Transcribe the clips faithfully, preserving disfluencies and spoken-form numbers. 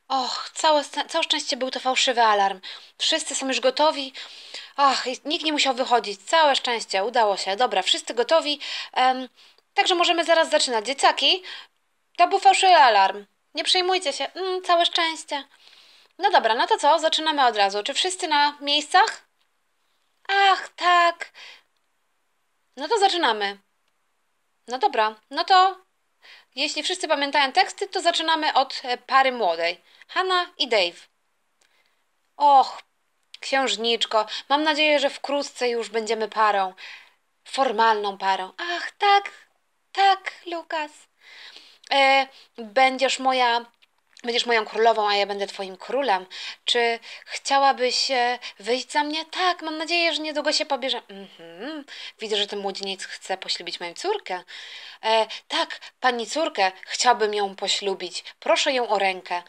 Och, całe, całe szczęście był to fałszywy alarm. Wszyscy są już gotowi. Ach, i nikt nie musiał wychodzić. Całe szczęście, udało się. Dobra, wszyscy gotowi. Em, także możemy zaraz zaczynać. Dzieciaki, to był fałszywy alarm. Nie przejmujcie się. Mm, całe szczęście. No dobra, no to co? Zaczynamy od razu. Czy wszyscy na miejscach? Ach, tak. No to zaczynamy. No dobra, no to jeśli wszyscy pamiętają teksty, to zaczynamy od e, pary młodej. Hanna i Dave. Och, księżniczko, mam nadzieję, że wkrótce już będziemy parą. Formalną parą. Ach, tak, tak, Lukas. E, będziesz moja, będziesz moją królową, a ja będę twoim królem. Czy chciałabyś e, wyjść za mnie? Tak, mam nadzieję, że niedługo się pobierze. Mhm. Widzę, że ten młodzieniec chce poślubić moją córkę. E, tak, pani córkę, chciałbym ją poślubić. Proszę ją o rękę.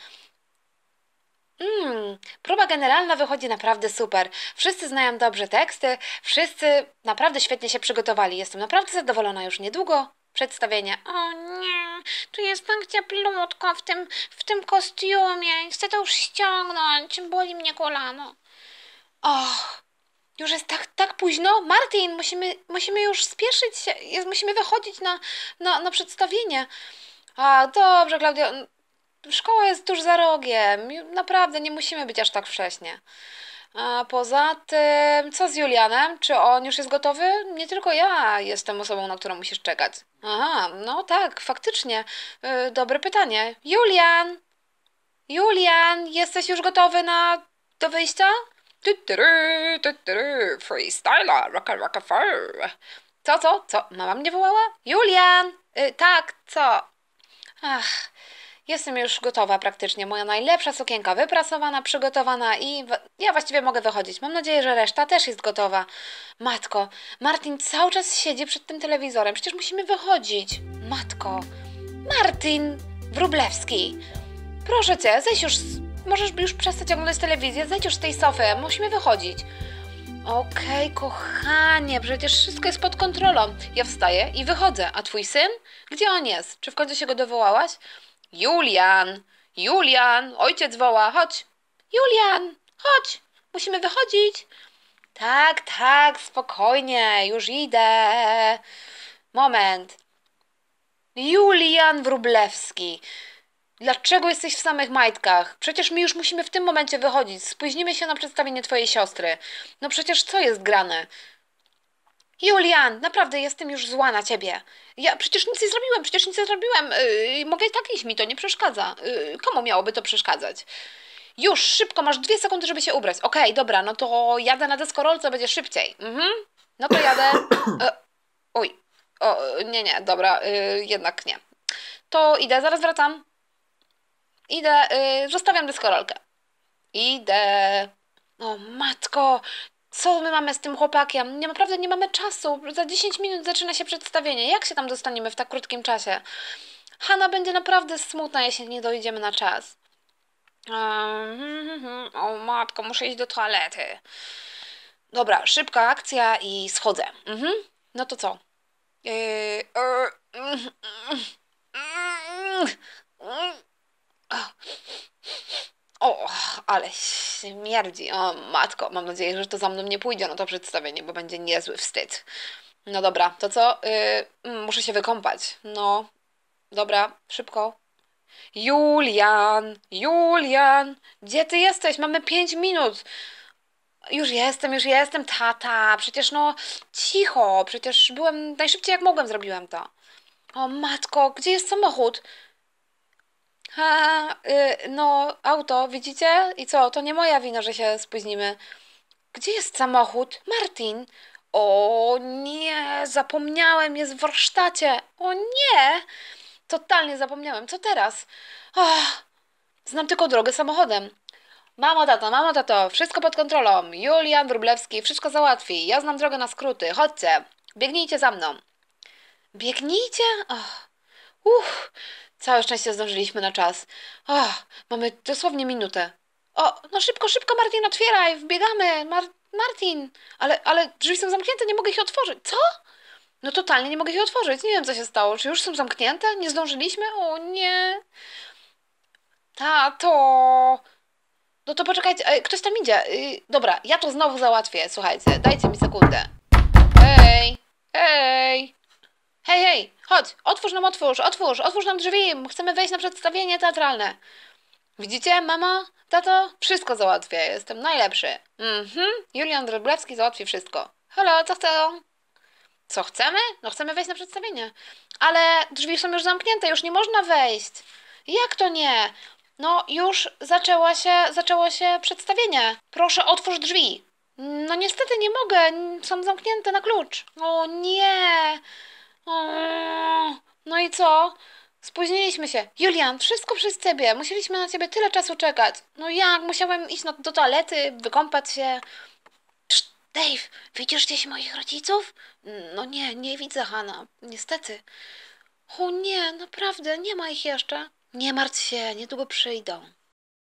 Mm, próba generalna wychodzi naprawdę super. Wszyscy znają dobrze teksty, wszyscy naprawdę świetnie się przygotowali. Jestem naprawdę zadowolona już niedługo. Przedstawienie. O nie, tu jest tak cieplutko w tym, w tym kostiumie. Chcę to już ściągnąć. Boli mnie kolano. Och, już jest tak, tak późno. Martin, musimy, musimy już spieszyć się. Jest, musimy wychodzić na, na, na przedstawienie. A, dobrze, Klaudia. Szkoła jest tuż za rogiem. Ju- Naprawdę nie musimy być aż tak wcześnie. A poza tym, co z Julianem? Czy on już jest gotowy? Nie tylko ja jestem osobą, na którą musisz czekać. Aha, no tak, faktycznie. Y, dobre pytanie. Julian! Julian, jesteś już gotowy na do wyjścia? Tytyry, tytyry, freestyler, rocka, rocka, fur. Co, co, co? Mama mnie wołała? Julian! Y, tak, co? Ach, jestem już gotowa praktycznie. Moja najlepsza sukienka wyprasowana, przygotowana i w- ja właściwie mogę wychodzić. Mam nadzieję, że reszta też jest gotowa. Matko, Martin cały czas siedzi przed tym telewizorem. Przecież musimy wychodzić. Matko, Martin Wróblewski, proszę cię, zejdź już. z- Możesz już przestać oglądać telewizję, zejdź już z tej sofy. Musimy wychodzić. Okej, kochanie, przecież wszystko jest pod kontrolą. Ja wstaję i wychodzę. A twój syn? Gdzie on jest? Czy w końcu się go dowołałaś? Julian! Julian! Ojciec woła, chodź! Julian! Chodź! Musimy wychodzić! Tak, tak, spokojnie, już idę. Moment. Julian Wróblewski. Dlaczego jesteś w samych majtkach? Przecież my już musimy w tym momencie wychodzić. Spóźnimy się na przedstawienie twojej siostry. No przecież co jest grane? Julian, naprawdę jestem już zła na ciebie. Ja przecież nic nie zrobiłem, przecież nic nie zrobiłem. Yy, mogę i tak iść, mi to nie przeszkadza. Yy, komu miałoby to przeszkadzać? Już, szybko, masz dwie sekundy, żeby się ubrać. Okej, dobra, no to jadę na deskorolce, będzie szybciej. Mhm. No to jadę. E, uj. O, nie, nie, dobra, yy, jednak nie. To idę, zaraz wracam. Idę, yy, zostawiam deskorolkę. Idę. O matko, co my mamy z tym chłopakiem? Nie, naprawdę nie mamy czasu. Za dziesięć minut zaczyna się przedstawienie. Jak się tam dostaniemy w tak krótkim czasie? Hanna będzie naprawdę smutna, jeśli nie dojedziemy na czas. Ehm, O matko, muszę iść do toalety. Dobra, szybka akcja i schodzę. Mhm. No to co? Yy, yy, mm, mm, mm, mm. O, ale śmierdzi. O, matko, mam nadzieję, że to za mną nie pójdzie na to przedstawienie, bo będzie niezły wstyd. No dobra, to co? Yy, muszę się wykąpać. No, dobra, szybko. Julian, Julian, gdzie ty jesteś? Mamy pięć minut. Już jestem, już jestem, tata. Przecież no, cicho, przecież byłem najszybciej jak mogłem, zrobiłem to. O matko, gdzie jest samochód? Ha, y, no, auto, widzicie? I co? To nie moja wina, że się spóźnimy. Gdzie jest samochód? Martin! O nie, zapomniałem, jest w warsztacie. O nie! Totalnie zapomniałem. Co teraz? Ach, znam tylko drogę samochodem. Mamo, tato, mamo, tato, wszystko pod kontrolą. Julian Wróblewski wszystko załatwi. Ja znam drogę na skróty. Chodźcie, biegnijcie za mną. Biegnijcie? Ach, uff, całe szczęście zdążyliśmy na czas. Ach, mamy dosłownie minutę. O, no szybko, szybko, Martin, otwieraj, wbiegamy. Mar Martin, ale, ale drzwi są zamknięte, nie mogę ich otworzyć. Co? No totalnie nie mogę ich otworzyć. Nie wiem, co się stało. Czy już są zamknięte? Nie zdążyliśmy? O nie. Tato! No to poczekajcie, e, ktoś tam idzie. Y, dobra, ja to znowu załatwię, słuchajcie, dajcie mi sekundę. Hej, hej, hej, hej, chodź, otwórz nam, otwórz, otwórz, otwórz nam drzwi, chcemy wejść na przedstawienie teatralne. Widzicie, mama, tato, wszystko załatwię, jestem najlepszy. Mhm, Julian Wróblewski załatwi wszystko. Halo, co chcą? Co chcemy? No chcemy wejść na przedstawienie. Ale drzwi są już zamknięte, już nie można wejść. Jak to nie? No już zaczęła się, zaczęło się przedstawienie. Proszę, otwórz drzwi. No niestety nie mogę, są zamknięte na klucz. O nie. O, no i co? Spóźniliśmy się. Julian, wszystko przez ciebie. Musieliśmy na ciebie tyle czasu czekać. No jak? Musiałem iść na, do toalety, wykąpać się. Czt, Dave, widzisz gdzieś moich rodziców? No nie, nie widzę, Hanna. Niestety. O nie, naprawdę, nie ma ich jeszcze. Nie martw się, niedługo przyjdą.